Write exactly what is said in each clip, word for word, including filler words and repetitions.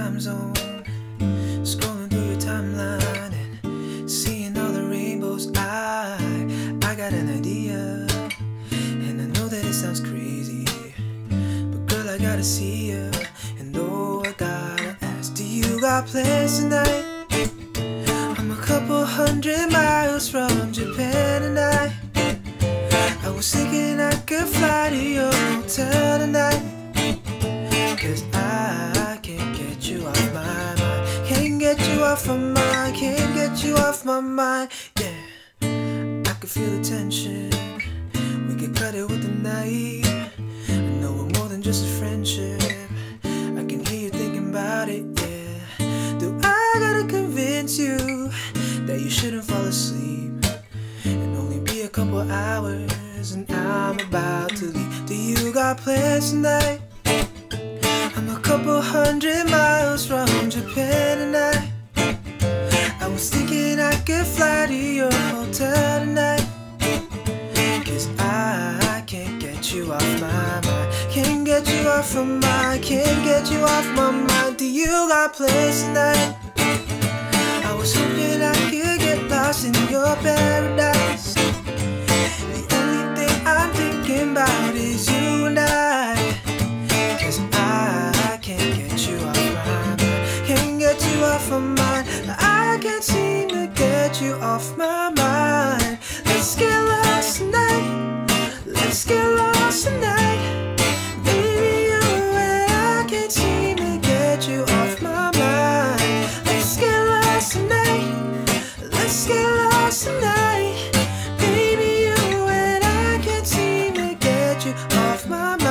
time zone, scrolling through your timeline and seeing all the rainbows. I, I got an idea, and I know that it sounds crazy, but girl, I gotta see ya, and oh, I gotta ask, do you got plans tonight? I'm a couple hundred miles from Japan tonight. I was thinking I could fly to your hotel tonight, cause I can't get you off my mind. Can't get you off my mind. Can't get you off my mind. Yeah, I can feel the tension. We could cut it with the knife. I know we're more than just a friendship. I can hear you thinking about it, yeah. Do I gotta convince you that you shouldn't fall asleep? And only be a couple hours, and I'm about to leave. Do you got plans tonight? I'm a couple hundred miles from Japan tonight. I was thinking I could fly to your hotel tonight, cause I can't get you off my mind. Can't get you off my mind. Can't get you off my mind. Do you got plans tonight? I was hoping I could get lost in your paradise. The only thing I'm thinking about is you and I, cause I can't get you off my mind. Can't get you off my mind. I can't seem to get you off my mind. Let's get lost tonight. Let's get lost tonight. Baby, you and I can't seem to get you off my mind. Let's get lost tonight. Let's get lost tonight. Baby, you and I can't seem to get you off my mind.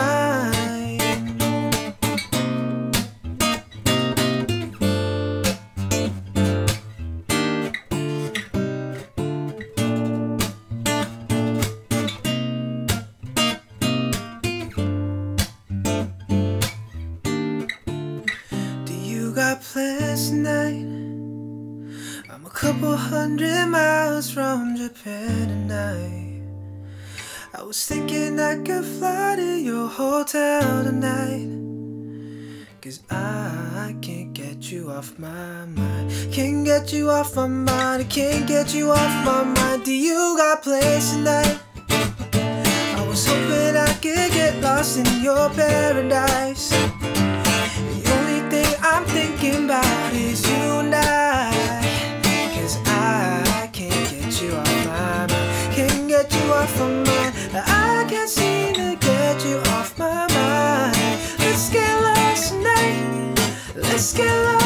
Got plans tonight? I'm a couple hundred miles from Japan tonight. I was thinking I could fly to your hotel tonight, cause I can't get you off my mind. Can't get you off my mind. I can't get you off my mind. Do you got plans tonight? I was hoping I could get lost in your paradise. I'm thinking about is you and I, cause I can't get you off my mind. Can't get you off my mind. I can't seem to get you off my mind. Let's get lost tonight. Let's get lost.